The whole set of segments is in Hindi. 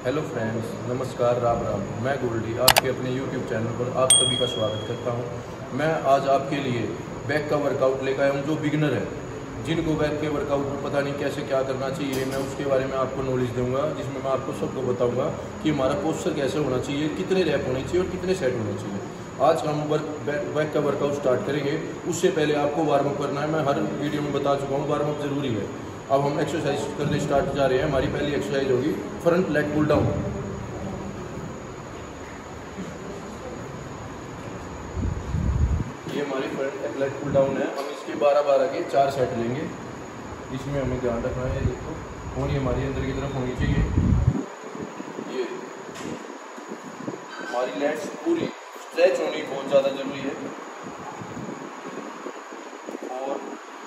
हेलो फ्रेंड्स, नमस्कार, राम राम। मैं गोल्डी आपके अपने यूट्यूब चैनल पर आप सभी का स्वागत करता हूं। मैं आज आपके लिए बैक का वर्कआउट लेकर आया हूं। जो बिगिनर है, जिनको बैक के वर्कआउट में पता नहीं कैसे क्या करना चाहिए, मैं उसके बारे में आपको नॉलेज दूंगा, जिसमें मैं आपको सबको बताऊंगा कि हमारा पोस्चर कैसे होना चाहिए, कितने रैप होने चाहिए और कितने सेट होने चाहिए। आज हम बैक का वर्कआउट स्टार्ट करेंगे। उससे पहले आपको वार्म अप करना है। मैं हर वीडियो में बता चुका हूँ, वार्म अप जरूरी है। अब हम एक्सरसाइज करने स्टार्ट जा रहे हैं। हमारी पहली एक्सरसाइज होगी फ्रंट लेग पुल डाउन। ये हमारी फ्रंट लेग पुल डाउन है। हम इसके 12-12 के 4 सेट लेंगे। इसमें हमें ध्यान रखना है, देखो होनी हमारी अंदर की तरफ होनी चाहिए। ये हमारी लेग्स पूरी स्ट्रेच होनी बहुत ज़्यादा जरूरी है। 4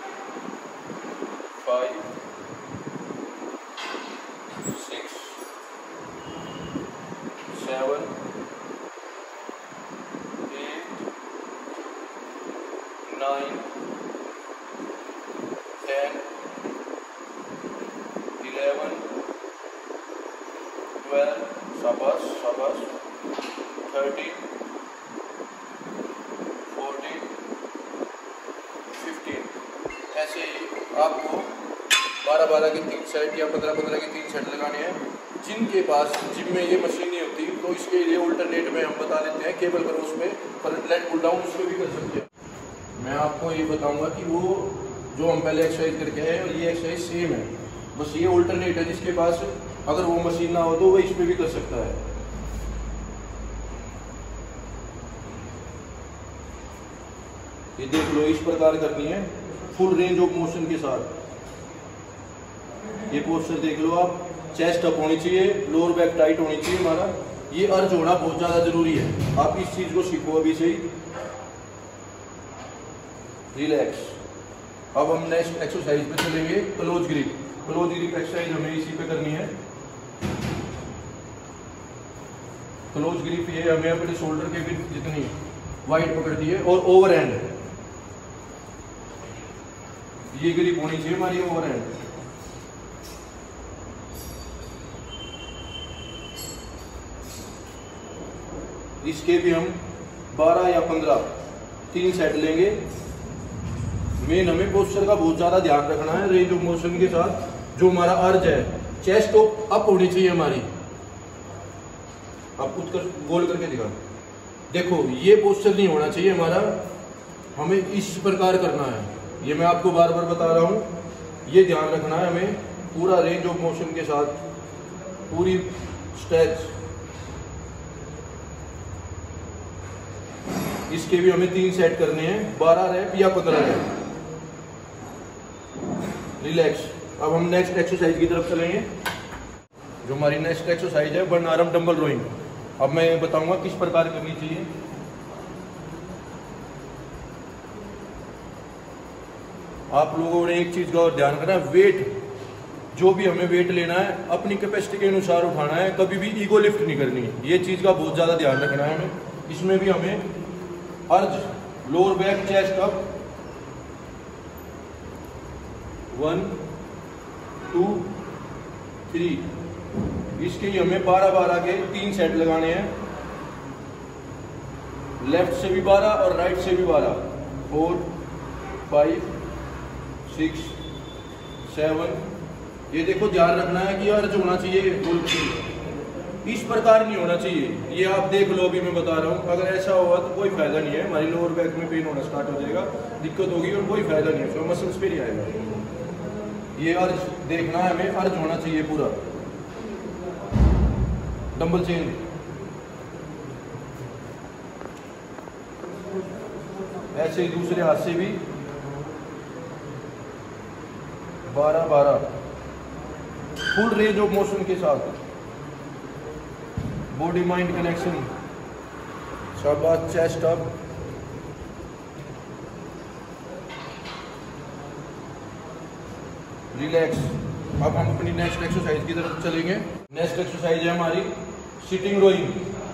5 6 7 8 9 10 11 12 शाबाश शाबाश 13 14 15। ऐसे ही आपको 12-12 के 3 सेट या 15-15 के 3 सेट लगाने हैं। जिनके पास जिम में ये मशीन नहीं होती तो इसके लिए अल्टरनेट में हम बता देते हैं, केबल क्रॉस में फ्रंट लेग पुल डाउन उसमें भी कर सकते हैं। मैं आपको ये बताऊंगा कि वो जो हम पहले एक्सरसाइज करके आए और ये एक्सरसाइज सेम है, बस ये अल्टरनेट है। जिसके पास अगर वो मशीन ना हो तो वो इस पे भी कर सकता है। ये देख लो, इस प्रकार करनी है फुल रेंज ऑफ मोशन के साथ। ये पोस्चर देख लो आप, चेस्ट अप होनी चाहिए, लोअर बैक टाइट होनी चाहिए हमारा। ये अर्ज होना बहुत ज़्यादा जरूरी है। आप इस चीज़ को सीखो अभी से ही। रिलैक्स। अब हम नेक्स्ट एक्सरसाइज पे चलेंगे, close grip. Close grip exercise हमें इसी पे करनी है। क्लोज ग्रिप ये हमें अपने शोल्डर के भी जितनी वाइड पकड़ दी है और ओवर हैंड, ये ग्रिप होनी चाहिए हमारी ओवर हैंड। इसके भी हम 12 या 15 3 सेट लेंगे। मेन हमें पोस्चर का बहुत ज़्यादा ध्यान रखना है। रेंज ऑफ मोशन के साथ जो हमारा अर्ज है, चेस्ट अप होनी चाहिए हमारी। आप कुछ कर गोल करके दिखा, देखो ये पोस्चर नहीं होना चाहिए हमारा, हमें इस प्रकार करना है। ये मैं आपको बार बार बता रहा हूँ, ये ध्यान रखना है हमें। पूरा रेंज ऑफ मोशन के साथ पूरी स्ट्रेच। इसके भी हमें 3 सेट करने हैं, 12 रैप या 15 रैप। रिलैक्स। अब हम नेक्स्ट एक्सरसाइज की तरफ चलेंगे। जो हमारी नेक्स्ट एक्सरसाइज है वन आर्म डंबल रोइंग। अब मैं बताऊंगा किस प्रकार करनी चाहिए। आप लोगों ने एक चीज का और ध्यान रखना है, वेट जो भी हमें वेट लेना है अपनी कैपेसिटी के अनुसार उठाना है, कभी भी ईगो लिफ्ट नहीं करनी है। ये चीज का बहुत ज्यादा ध्यान रखना है हमें। इसमें भी हमें अर्ज, लोअर बैक, चेस्ट अप, 1 2 3। इसके ही हमें 12-12 के 3 सेट लगाने हैं। लेफ्ट से भी 12 और राइट से भी 12। 4 5 6 7। ये देखो ध्यान रखना है कि अर्ज होना चाहिए, इस प्रकार नहीं होना चाहिए। ये आप देख लो, अभी मैं बता रहा हूँ। अगर ऐसा होगा तो कोई फायदा नहीं है, हमारी लोअर बैक में पेन होना स्टार्ट हो जाएगा, दिक्कत होगी और कोई फायदा नहीं है, फिर मसल्स पे नहीं आएगा। ये अर्ज देखना है हमें, अर्ज होना चाहिए पूरा। Dumbbell change. ऐसे ही दूसरे हाथ से भी 12-12 फुल रेंज ऑफ मोशन के साथ। Body mind connection. शाबाश। Chest up. रिलैक्स। अब हम अपनी नेक्स्ट एक्सरसाइज की तरफ चलेंगे। नेक्स्ट एक्सरसाइज है हमारी सिटिंग रोइंग।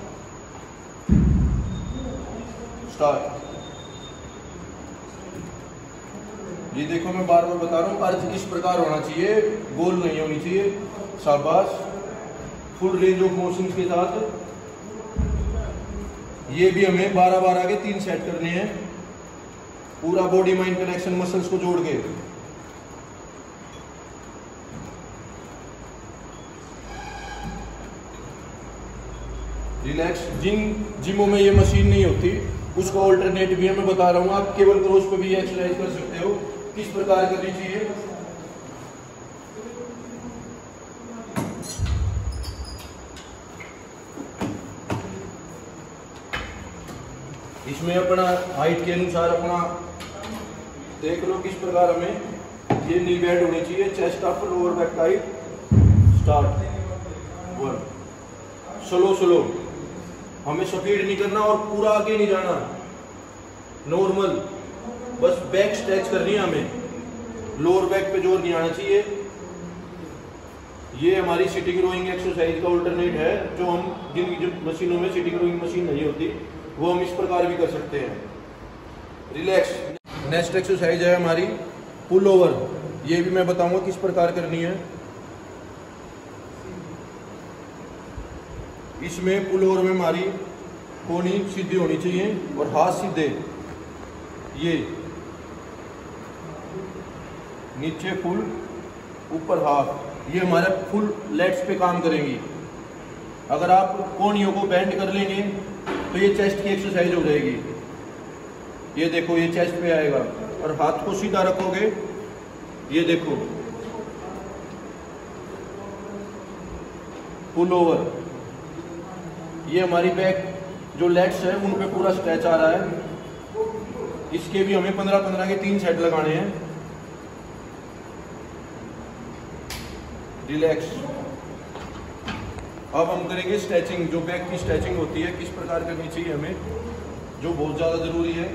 स्टार्ट। ये देखो मैं बार बार बता रहा हूँ, अर्थ इस प्रकार होना चाहिए, गोल नहीं होनी चाहिए। शाबाश। फुल रेंज ऑफ मोशन के साथ। ये भी हमें 12-12 के 3 सेट करने हैं, पूरा बॉडी माइंड कनेक्शन मसल्स को जोड़ के। रिलैक्स। जिन जिमों में ये मशीन नहीं होती उसका ऑल्टरनेट भी मैं बता रहा हूँ, आप केबल क्रॉस पे भी एक्सरसाइज कर सकते हो। किस प्रकार करनी चाहिए, इसमें अपना हाइट के अनुसार अपना देख लो किस प्रकार हमें ये नी बेड होनी चाहिए। Chest up, lower back tight. Start. 1 slow, हमें स्पीड नहीं करना और पूरा आगे नहीं जाना, नॉर्मल बस बैक स्ट्रेच करनी है हमें, लोअर बैक पे जोर नहीं आना चाहिए। ये हमारी सिटिंग रोइंग एक्सरसाइज का अल्टरनेट है, जो हम जिन मशीनों में सिटिंग रोइंग मशीन नहीं होती वो हम इस प्रकार भी कर सकते हैं। रिलैक्स। नेक्स्ट एक्सरसाइज है हमारी पुल ओवर। ये भी मैं बताऊंगा किस प्रकार करनी है। इसमें पुल ओवर में हमारी कोहनी सीधी होनी चाहिए और हाथ सीधे, ये नीचे फुल, ऊपर हाथ, ये हमारे फुल लेट्स पे काम करेंगी। अगर आप कोहनियों को बेंड कर लेंगे तो ये चेस्ट की एक्सरसाइज हो जाएगी। ये देखो, ये चेस्ट पे आएगा और हाथ को सीधा रखोगे, ये देखो पुल ओवर। ये हमारी बैक जो लेग्स है उन पे पूरा स्ट्रेच आ रहा है। इसके भी हमें 15-15 के 3 सेट लगाने हैं। रिलैक्स। अब हम करेंगे स्ट्रेचिंग, जो बैक की स्ट्रेचिंग होती है किस प्रकार करनी चाहिए हमें, जो बहुत ज़्यादा ज़रूरी है।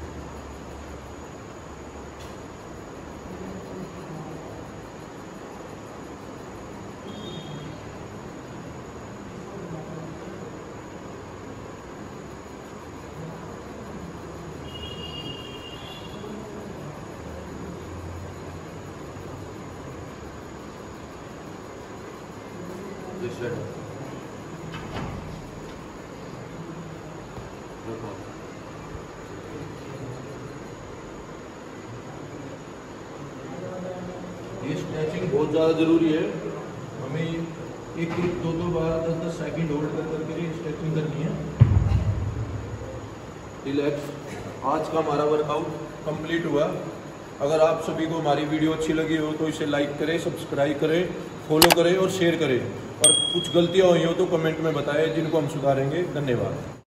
ये स्ट्रेचिंग बहुत ज़्यादा ज़रूरी है, हमें एक 2 बार 10-10 सेकंड होल्ड करके स्ट्रेचिंग करनी है। रिलैक्स। आज का हमारा वर्कआउट कंप्लीट हुआ। अगर आप सभी को हमारी वीडियो अच्छी लगी हो तो इसे लाइक करें, सब्सक्राइब करें, फॉलो करें और शेयर करें। और कुछ गलतियाँ हुई हो तो कमेंट में बताएं, जिनको हम सुधारेंगे। धन्यवाद।